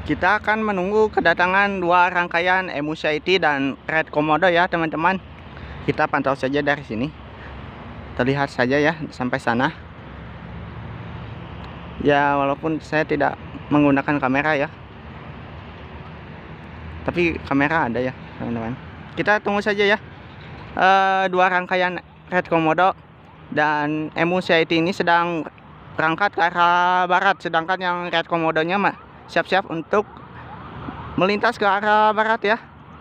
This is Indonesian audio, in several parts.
Kita akan menunggu kedatangan dua rangkaian MU-CIT dan Red Komodo ya teman-teman. Kita pantau saja dari sini. Terlihat saja ya sampai sana. Ya walaupun saya tidak menggunakan kamera ya, tapi kamera ada ya teman-teman. Kita tunggu saja ya. Dua rangkaian Red Komodo dan MU-CIT ini sedang berangkat ke arah barat, sedangkan yang Red Komodonya siap-siap untuk melintas ke arah barat ya.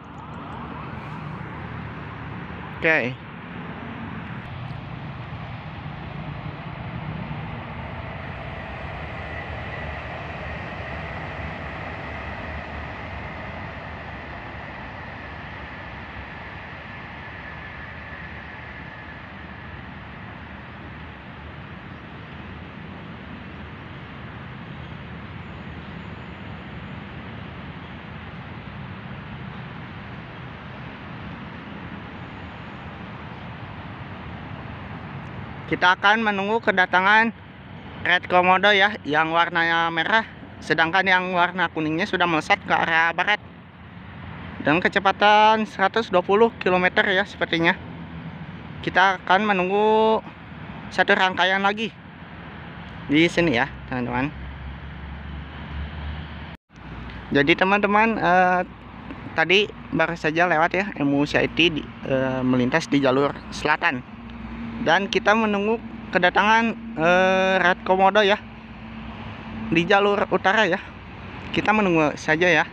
Oke. Kita akan menunggu kedatangan Red Komodo ya, yang warnanya merah, sedangkan yang warna kuningnya sudah melesat ke arah barat dengan kecepatan 120 km ya sepertinya. Kita akan menunggu satu rangkaian lagi di sini ya teman-teman. Jadi teman-teman, tadi baru saja lewat ya MU-CIT melintas di jalur selatan. Dan kita menunggu kedatangan Red Komodo ya di jalur utara ya. Kita menunggu saja ya.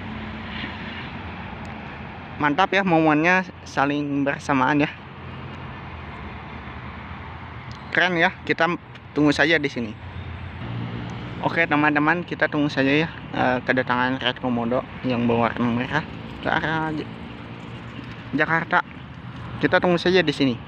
Mantap ya, momennya saling bersamaan ya. Keren ya, kita tunggu saja di sini. Oke teman-teman, kita tunggu saja ya kedatangan Red Komodo yang berwarna merah ke arah Jakarta. Kita tunggu saja di sini.